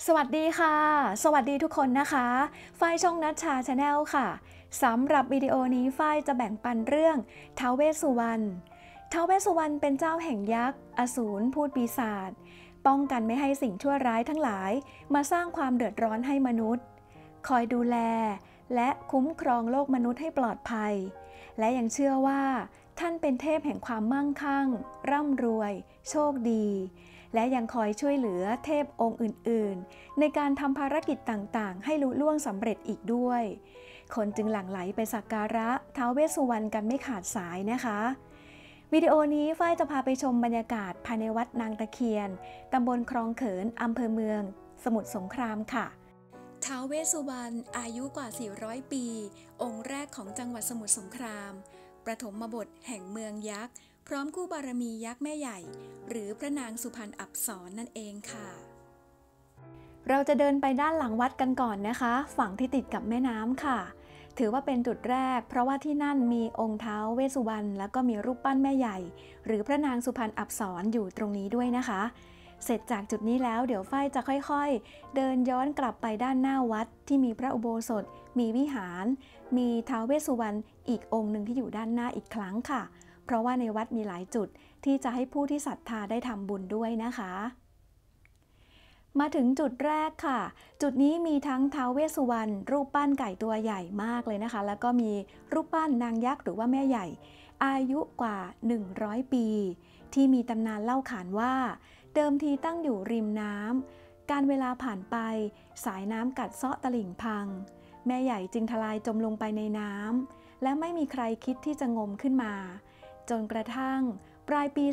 สวัสดีค่ะสวัสดีทุกคนนะคะฝ้ายช่องนัชชาชาแนลค่ะสำหรับวิดีโอนี้ฝ้ายจะแบ่งปันเรื่องท้าวเวสสุวรรณท้าวเวสสุวรรณเป็นเจ้าแห่งยักษ์อสูรพูดปีศาจป้องกันไม่ให้สิ่งชั่วร้ายทั้งหลายมาสร้างความเดือดร้อนให้มนุษย์คอยดูแลและคุ้มครองโลกมนุษย์ให้ปลอดภัยและยังเชื่อว่าท่านเป็นเทพแห่งความมั่งคั่งร่ำรวยโชคดีและยังคอยช่วยเหลือเทพองค์อื่นๆในการทำภารกิจต่างๆให้ลุล่วงสำเร็จอีกด้วยคนจึงหลั่งไหลไปสักการะท้าวเวสสุวรรณกันไม่ขาดสายนะคะวิดีโอนี้ฝ้ายจะพาไปชมบรรยากาศภายในวัดนางตะเคียนตำบลคลองเขินอำเภอเมืองสมุทรสงครามค่ะท้าวเวสสุวรรณอายุกว่า400ปีองค์แรกของจังหวัดสมุทรสงครามประถมบทแห่งเมืองยักษ์พร้อมคู่บารมียักษ์แม่ใหญ่หรือพระนางสุพรรณอับสรนั่นเองค่ะเราจะเดินไปด้านหลังวัดกันก่อนนะคะฝั่งที่ติดกับแม่น้ำค่ะถือว่าเป็นจุดแรกเพราะว่าที่นั่นมีองค์ท้าวเวสสุวรรณแล้วก็มีรูปปั้นแม่ใหญ่หรือพระนางสุพรรณอับสรอยู่ตรงนี้ด้วยนะคะเสร็จจากจุดนี้แล้วเดี๋ยวฝ้ายจะค่อยๆเดินย้อนกลับไปด้านหน้าวัดที่มีพระอุโบสถมีวิหารมีท้าวเวสสุวรรณอีกองค์หนึ่งที่อยู่ด้านหน้าอีกครั้งค่ะเพราะว่าในวัดมีหลายจุดที่จะให้ผู้ที่ศรัทธาได้ทำบุญด้วยนะคะมาถึงจุดแรกค่ะจุดนี้มีทั้งท้าวเวสสุวรรณรูปปั้นไก่ตัวใหญ่มากเลยนะคะแล้วก็มีรูปปั้นนางยักษ์หรือว่าแม่ใหญ่อายุกว่า100ปีที่มีตำนานเล่าขานว่าเดิมทีตั้งอยู่ริมน้ำการเวลาผ่านไปสายน้ำกัดเซาะตลิ่งพังแม่ใหญ่จึงทลายจมลงไปในน้ำและไม่มีใครคิดที่จะงมขึ้นมาจนกระทั่งปลายปี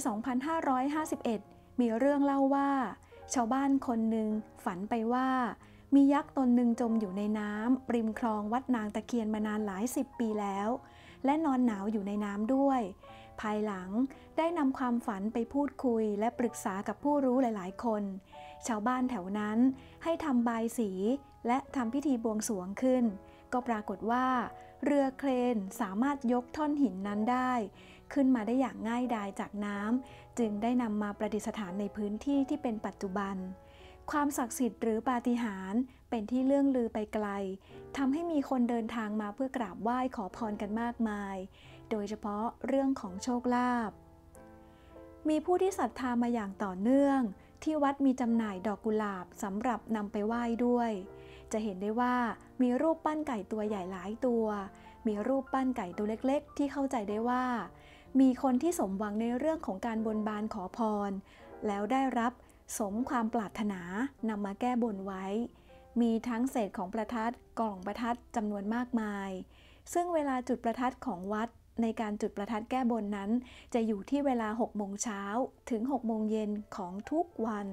2551 มีเรื่องเล่าว่าชาวบ้านคนหนึ่งฝันไปว่ามียักษ์ตนหนึ่งจมอยู่ในน้ำริมคลองวัดนางตะเคียนมานานหลาย10 ปีแล้วและนอนหนาวอยู่ในน้ำด้วยภายหลังได้นำความฝันไปพูดคุยและปรึกษากับผู้รู้หลายๆคนชาวบ้านแถวนั้นให้ทำบายสีและทำพิธีบวงสรวงขึ้นก็ปรากฏว่าเรือเครนสามารถยกท่อนหินนั้นได้ขึ้นมาได้อย่างง่ายดายจากน้ำจึงได้นำมาประดิษฐานในพื้นที่ที่เป็นปัจจุบันความศักดิ์สิทธิ์หรือปาฏิหาริย์เป็นที่เลื่องลือไปไกลทำให้มีคนเดินทางมาเพื่อกราบไหว้ขอพรกันมากมายโดยเฉพาะเรื่องของโชคลาภมีผู้ที่ศรัทธามาอย่างต่อเนื่องที่วัดมีจำหน่ายดอกกุหลาบสำหรับนำไปไหว้ด้วยจะเห็นได้ว่ามีรูปปั้นไก่ตัวใหญ่หลายตัวมีรูปปั้นไก่ตัวเล็กๆที่เข้าใจได้ว่ามีคนที่สมหวังในเรื่องของการบนบานขอพรแล้วได้รับสมความปรารถนานำมาแก้บนไว้มีทั้งเศษของประทัดกล่องประทัดจำนวนมากมายซึ่งเวลาจุดประทัดของวัดในการจุดประทัดแก้บนนั้นจะอยู่ที่เวลา 6 โมงเช้าถึง 6 โมงเย็นของทุกวัน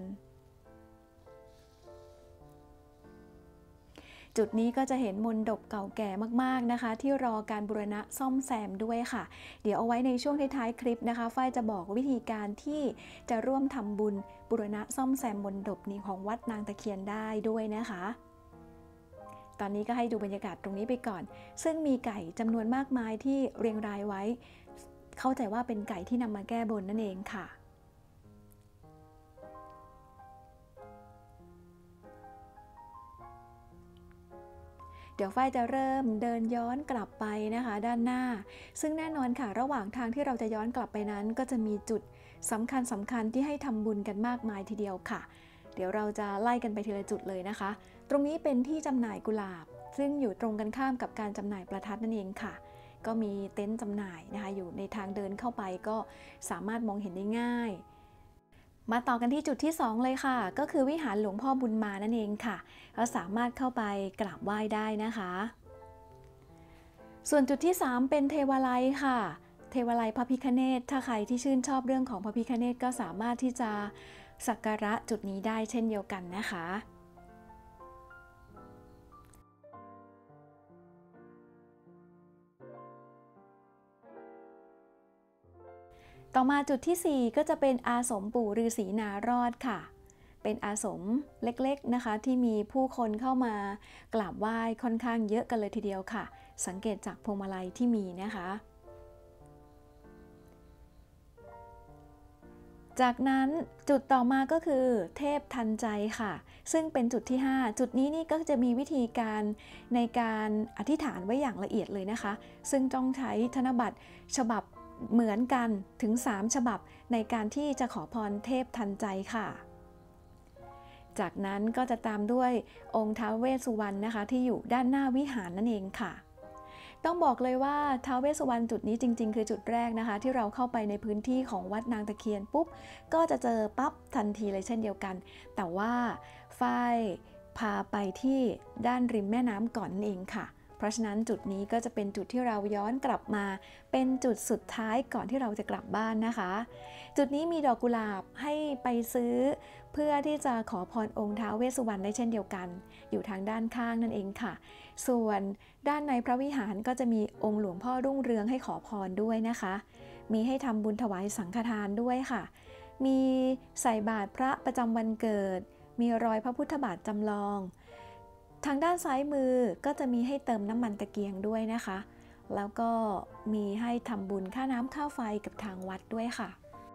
จุดนี้ก็จะเห็นมณฑปเก่าแก่มากๆนะคะที่รอการบูรณะซ่อมแซมด้วยค่ะเดี๋ยวเอาไว้ในช่วงท้ายๆคลิปนะคะฝ้ายจะบอกวิธีการที่จะร่วมทำบุญบูรณะซ่อมแซมมณฑปนี้ของวัดนางตะเคียนได้ด้วยนะคะตอนนี้ก็ให้ดูบรรยากาศตรงนี้ไปก่อนซึ่งมีไก่จำนวนมากมายที่เรียงรายไว้เข้าใจว่าเป็นไก่ที่นำมาแก้บนนั่นเองค่ะเดี๋ยวฝ้ายจะเริ่มเดินย้อนกลับไปนะคะด้านหน้าซึ่งแน่นอนค่ะระหว่างทางที่เราจะย้อนกลับไปนั้นก็จะมีจุดสำคัญที่ให้ทำบุญกันมากมายทีเดียวค่ะเดี๋ยวเราจะไล่กันไปทีละจุดเลยนะคะตรงนี้เป็นที่จำหน่ายกุหลาบซึ่งอยู่ตรงกันข้ามกับการจำหน่ายประทัดนั่นเองค่ะก็มีเต็นท์จำหน่ายนะคะอยู่ในทางเดินเข้าไปก็สามารถมองเห็นได้ง่ายมาต่อกันที่จุดที่2เลยค่ะก็คือวิหารหลวงพ่อบุญมานั่นเองค่ะก็สามารถเข้าไปกราบไหว้ได้นะคะส่วนจุดที่3เป็นเทวาลัยค่ะเทวาลัยพระพิฆเนศถ้าใครที่ชื่นชอบเรื่องของพระพิฆเนศก็สามารถที่จะสักการะจุดนี้ได้เช่นเดียวกันนะคะต่อมาจุดที่4ก็จะเป็นอาสมปู่ฤาษีนารอดค่ะเป็นอาสมเล็กๆนะคะที่มีผู้คนเข้ามากราบไหว้ค่อนข้างเยอะกันเลยทีเดียวค่ะสังเกตจากพวงมาลัยที่มีนะคะจากนั้นจุดต่อมาก็คือเทพทันใจค่ะซึ่งเป็นจุดที่5จุดนี้นี่ก็จะมีวิธีการในการอธิษฐานไว้อย่างละเอียดเลยนะคะซึ่งต้องใช้ธนบัตรฉบับเหมือนกันถึง3ฉบับในการที่จะขอพรเทพทันใจค่ะจากนั้นก็จะตามด้วยองค์ท้าวเวสสุวรรณนะคะที่อยู่ด้านหน้าวิหารนั่นเองค่ะต้องบอกเลยว่าท้าวเวสสุวรรณจุดนี้จริงๆคือจุดแรกนะคะที่เราเข้าไปในพื้นที่ของวัดนางตะเคียนปุ๊บก็จะเจอปั๊บทันทีเลยเช่นเดียวกันแต่ว่าฝ้ายพาไปที่ด้านริมแม่น้ำก่อนนั่นเองค่ะเพราะฉะนั้นจุดนี้ก็จะเป็นจุดที่เราย้อนกลับมาเป็นจุดสุดท้ายก่อนที่เราจะกลับบ้านนะคะจุดนี้มีดอกกุหลาบให้ไปซื้อเพื่อที่จะขอพรองค์ท้าวเวสสุวรรณได้เช่นเดียวกันอยู่ทางด้านข้างนั่นเองค่ะส่วนด้านในพระวิหารก็จะมีองค์หลวงพ่อรุ่งเรืองให้ขอพรด้วยนะคะมีให้ทำบุญถวายสังฆทานด้วยค่ะมีใส่บาตรพระประจำวันเกิดมีรอยพระพุทธบาทจำลองทางด้านซ้ายมือก็จะมีให้เติมน้ำมันตะเกียงด้วยนะคะแล้วก็มีให้ทำบุญค่าน้ำค่าไฟกับทางวัดด้วยค่ะ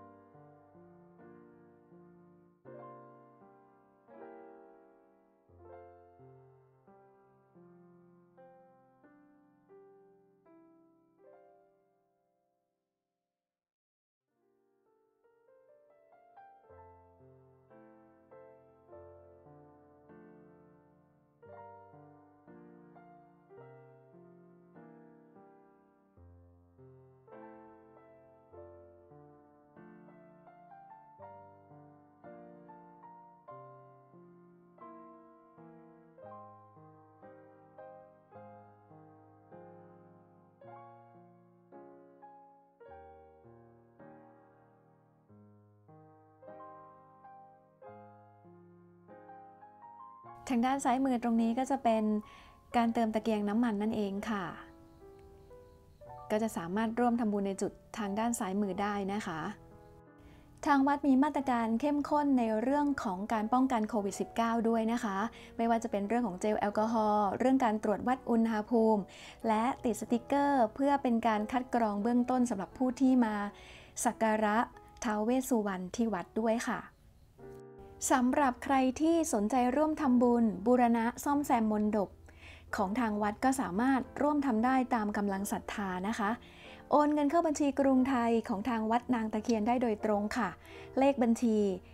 ทางด้านซ้ายมือตรงนี้ก็จะเป็นการเติมตะเกียงน้ำมันนั่นเองค่ะก็จะสามารถร่วมทำบุญในจุดทางด้านซ้ายมือได้นะคะทางวัดมีมาตรการเข้มข้นในเรื่องของการป้องกันโควิด -19 ด้วยนะคะไม่ว่าจะเป็นเรื่องของเจลแอลกอฮอล์เรื่องการตรวจวัดอุณหภูมิและติดสติกเกอร์เพื่อเป็นการคัดกรองเบื้องต้นสำหรับผู้ที่มาสักการะท้าวเวสสุวรรณที่วัดด้วยค่ะสำหรับใครที่สนใจร่วมทำบุญบูรณะซ่อมแซมมณฑปของทางวัดก็สามารถร่วมทำได้ตามกำลังศรัทธานะคะโอนเงินเข้าบัญชีกรุงไทยของทางวัดนางตะเคียนได้โดยตรงค่ะเลขบัญชี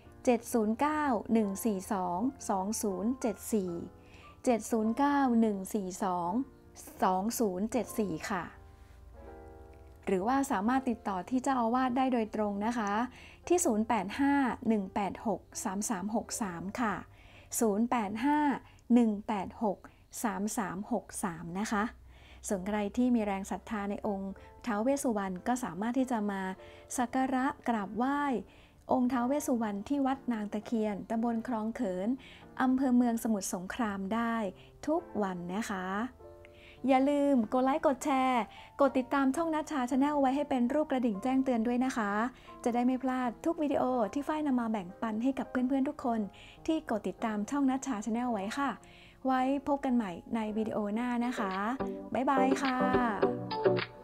709-142-2074 709-142-2074 ค่ะหรือว่าสามารถติดต่อที่เจ้าอาวาสได้โดยตรงนะคะที่ 0851863363 ค่ะ 0851863363 นะคะส่วนใครที่มีแรงศรัทธาในองค์ท้าวเวสสุวรรณก็สามารถที่จะมาสักการะกราบไหว้องค์ท้าวเวสสุวรรณที่วัดนางตะเคียนตำบลคลองเขินอำเภอเมืองสมุทรสงครามได้ทุกวันนะคะอย่าลืมกดไลค์กดแชร์กดติดตามช่องนัชชาชาแนลไว้ให้เป็นรูปกระดิ่งแจ้งเตือนด้วยนะคะจะได้ไม่พลาดทุกวิดีโอที่ฝ้ายนำมาแบ่งปันให้กับเพื่อนๆทุกคนที่กดติดตามช่องนัชชาชาแนลไว้ค่ะไว้พบกันใหม่ในวิดีโอหน้านะคะบ๊ายบายค่ะ